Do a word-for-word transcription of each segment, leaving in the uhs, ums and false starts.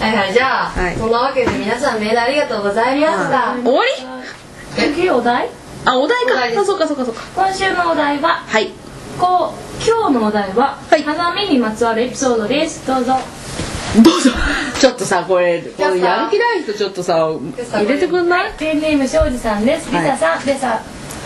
はいはい、じゃあ、はい、そんなわけで皆さんメールありがとうございました。 終わり？ 次お題？ あ、お題か。あ、そうかそうかそうか。 今週のお題は、 はい。 こう今日のお題は、はい、花見にまつわるエピソードです。どうぞ。 どうぞ。ちょっとさ、これこれやる気ない人ちょっとさ入れてくんない？ ペンネーム庄司さんです。リサさん、レサ。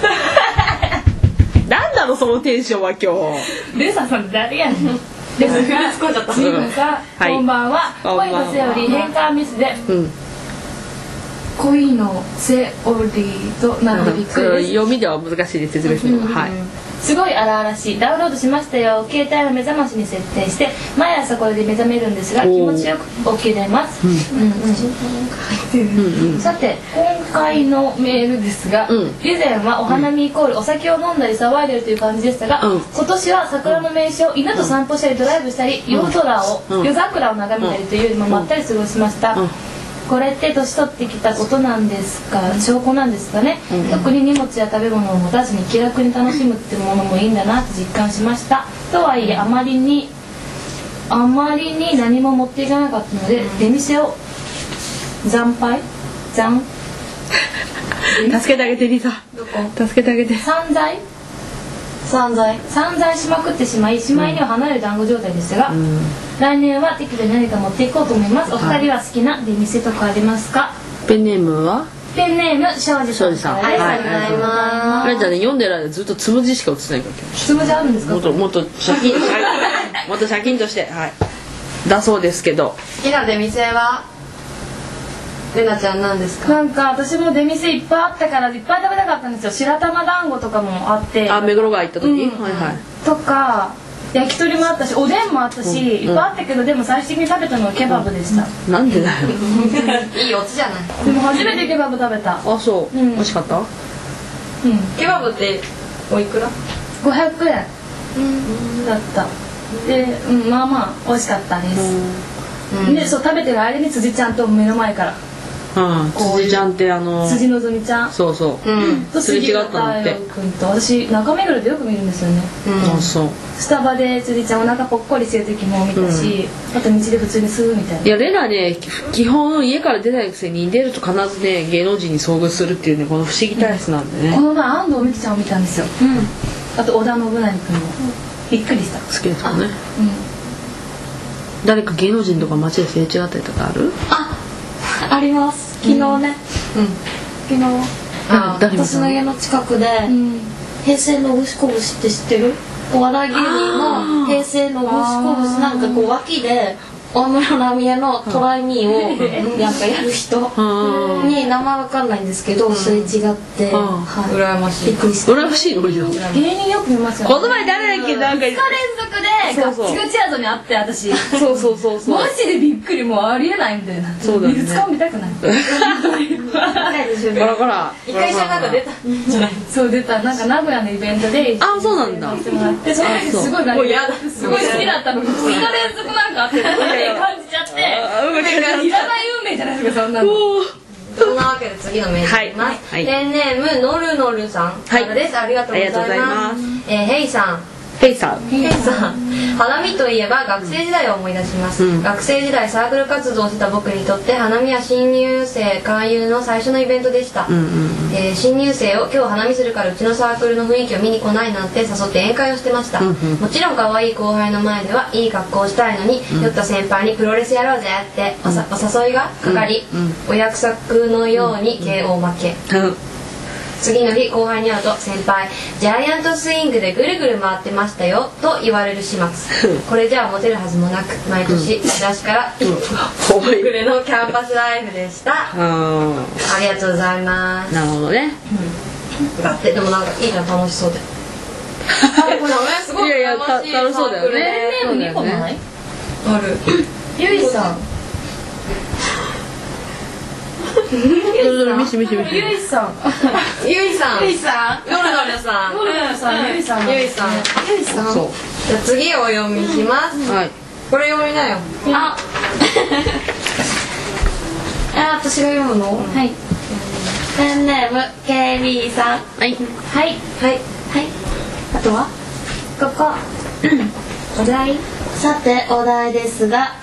なんなのそのテンションは今日。レサさん誰やねん。レサさん、リサさん、こんばんは。恋のセオリー変換ミスで。うん恋のセオリーとなってびっくりです。 読みでは難しいです説明するのは、はい、 すごい荒々しい。ダウンロードしましたよ。携帯の目覚ましに設定して毎朝これで目覚めるんですが気持ちよく起きれます。さて今回のメールですが、うん、以前はお花見イコールお酒を飲んだり騒いでるという感じでしたが、うん、今年は桜の名所、犬と散歩したりドライブしたり、夜空を、うん、夜桜を眺めたりというよりもまったり過ごしました。うん、これって年取ってきたことなんですか、証拠なんですかね、うん、特に荷物や食べ物を持たずに気楽に楽しむっていうものもいいんだなって実感しました。とはいえあまりにあまりに何も持っていかなかったので、うん、出店を惨敗惨助けてあげてリサ。 どこ助けてあげて。 散財散財散財しまくってしまいしまいには離れる団子状態でしたが、うん、来年は適度に何か持っていこうと思います。お二人は好きな出店とかありますか？ ペンネームはペンネーム庄司さん。 さん、ありがとうございます。 あれじゃね、読んでる間ずっとつむじしか映ってないから。 つむじあるんですか？ もっともっとシャキンもっとシャキンとして、はい、だそうですけど。 好きな出店はレナちゃんなんですか？ なんか私も出店いっぱいあったからいっぱい食べたかったんですよ。白玉団子とかもあって、 あ、目黒川行った時、うん、はいはい。 とか焼き鳥もあったし、おでんもあったし、うん、いっぱいあったけど、でも最終的に食べたのはケバブでした。 うん、なんでだよ。 いいオチじゃない。 でも初めてケバブ食べた。 あ、そう。うん、美味しかった？うん。 ケバブっておいくら？ ごひゃくえんだった。で、うん、まあまあ美味しかったです。うん、で、そう食べてる間に辻ちゃんと目の前から。 うん、辻ちゃんってあの辻のぞみちゃん、 そうそう、うん、 と杉浦太陽君と私中目黒でよく見るんですよね。 うん、そうスタバで辻ちゃんお腹ぽっこりしてる時も見たし、うん、あと道で普通に吸うみたいな。 いやレナね、基本家から出ないくせに出ると必ずね芸能人に遭遇するっていうね、この不思議体質なんでね、うん、 この前安藤美希ちゃんを見たんですよ、うん、あと織田信成君もびっくりした。 好きですよね、うん、誰か芸能人とか街ですれ違ったりとかある？ あ、あります。昨日ね、うん、昨日あ私の家の近くで、うん、平成のぐしこぶしって知ってる？お笑い芸人の平成のぐしこぶし、なんかこう脇で大村奈美恵のトライミーをなんかやる人に名前わかんないんですけど、それ違って、 羨ましい。 びっくりした。 羨ましいの？芸人よく見ますよね。 この前誰だっけ、なんかふつか連続でガッチガチやぞに会って私。 そうそうそうそう。 マジでびっくり、もうありえないみたいな。 そうだね。 ふつかも見たくない。 ほらほら。 一回じゃなんか出た。 そう出た。なんか名古屋のイベントで。 あ、そうなんだ。 でその時すごいなんかすごい好きだったのにふつか連続なんかあって感じちゃって。いらない運命じゃないですかそんなの。 そんなわけで次のメールいきます。ペンネームノルノルさんからです。ありがとうございます。ヘイさん。 ヘイさん。 ヘイさん。花見といえば学生時代を思い出します、うん、学生時代サークル活動をした僕にとって花見は新入生勧誘の最初のイベントでした、うんうんうんえー、新入生を今日花見するからうちのサークルの雰囲気を見に来ないなんて誘って宴会をしてました、うんうん、もちろん可愛い後輩の前ではいい格好をしたいのに、うん、酔った先輩にプロレスやろうぜってお, さお誘いがかかり、うんうん、お約束のように ケーオー 負け、うんうん次の日後輩に会うと先輩ジャイアントスイングでぐるぐる回ってましたよと言われる始末これじゃあモテるはずもなく毎年私から遅れのキャンパスライフでした。ありがとうございます。 なるほどね、 うん、だってでもなんかいいじゃん楽しそうでこれすごい楽しいサークルでペンネームにこないあるゆいさんミシミシミシゆいさんゆいさんゆいさんノルノルさんノルノルさんゆいさんゆいさんゆいさんじゃあ次お読みします、はい、これ読みなよ。 ああ私が読むの、はい、ペンネーム ケービー さんはいはいはいはいあとはここお題さてお題ですが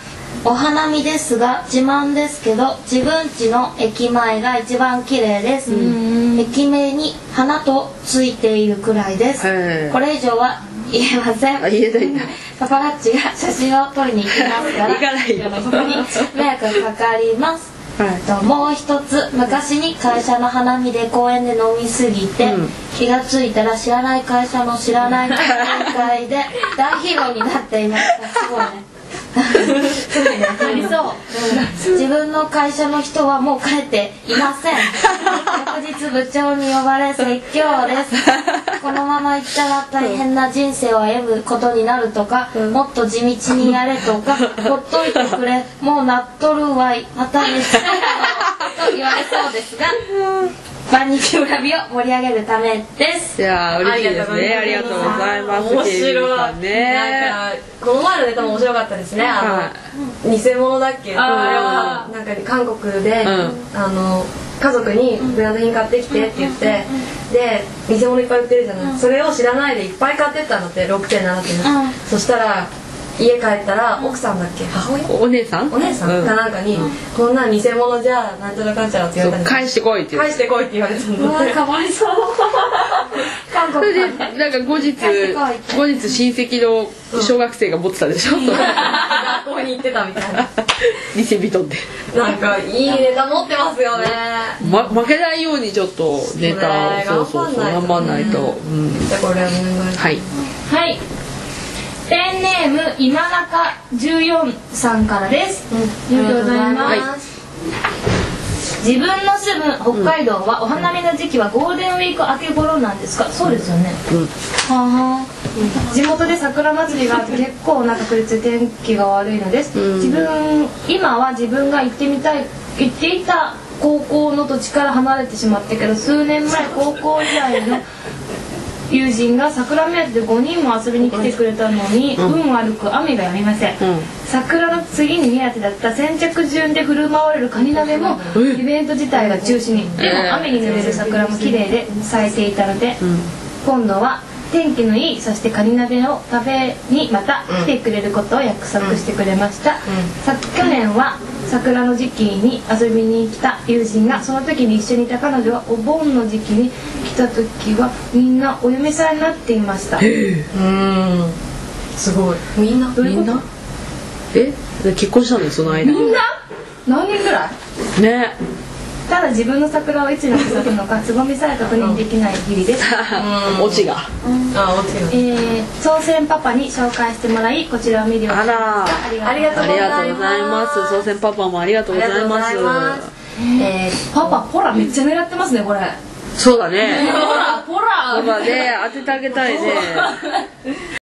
お花見ですが自慢ですけど自分家の駅前が一番綺麗です。駅名に花とついているくらいです。これ以上は言えません。 言えないんだ。 パパラッチが写真を撮りに行きますから行かないよ。 ここに迷惑かかります。はい、ともう一つ、昔に会社の花見で公園で飲みすぎて、うん、気がついたら知らない会社の知らない大会で大ヒーローになっていました。すごいね。そうね、ありそう、うん、自分の会社の人はもう帰っていません。翌日部長に呼ばれ説教です。このまま行ったら大変な人生を歩むことになるとか、うん、もっと地道にやれとか、ほっといてくれ、もうなっとるわい、またねしと言われそうですが、万日村日を盛り上げるためです。 いやー嬉しいですね。ありがとうございます。 面白いね。なんかこの前のネタも面白かったですね。あの偽物だっけ？あなんか韓国で、うん、あの家族にブランド品買ってきてって言って、で偽物いっぱい売ってるじゃない。それを知らないでいっぱい買ってったんだってろくてんななてん。そしたら。家帰ったら奥さんだっけ母親お姉さんお姉さんかなんかに、うん、こんなん偽物じゃなんちゃらかんちゃらって言われたん返してこいって返してこいって言われたんだって。 かわいそう。韓国それでなんか後日後日親戚の小学生が持ってたでしょ、うん、 学校に行ってたみたいな偽人ってなんかいいネタ持ってますよね、 ま、負けないようにちょっとネタをそうそうそう頑張んないと、うん、 じゃあこれお願いします。 はいはい、ペンネーム今中じゅうよんさんからです、うん、ありがとうございます、はい、自分の住む北海道はお花見の時期はゴールデンウィーク明け頃なんですか？そうですよね、うん、はあ、地元で桜祭りがあって結構な確率で天気が悪いのです、うん、自分今は自分が行ってみたい行っていた高校の土地から離れてしまったけど数年前高校時代の友人が桜目当てでごにんも遊びに来てくれたのに、うん、運悪く雨がやみません、うん、桜の次に目当てだった先着順で振る舞われるカニ鍋もイベント自体が中止に、でも雨に濡れる桜も綺麗で咲いていたので、うん、今度は天気のいいそしてカニ鍋を食べにまた来てくれることを約束してくれました、さ去年は桜の時期に遊びに来た友人がその時に一緒にいた彼女はお盆の時期に来た時はみんなお嫁さんになっていました。へー、うん、すごい。みんなみんなえ結婚したのよその間。 みんな何人ぐらいね。 ただ自分の桜をいつに咲くのかつぼみさえ確認できない日々です。 オチが、 うん、あオチが、えー、総選パパに紹介してもらいこちらを見るようになりました。 ありがとうございます。 総選パパもありがとうございます。 えー、パパほらめっちゃ狙ってますねこれ。 そうだね。 ほらほらほらね当ててあげたいね。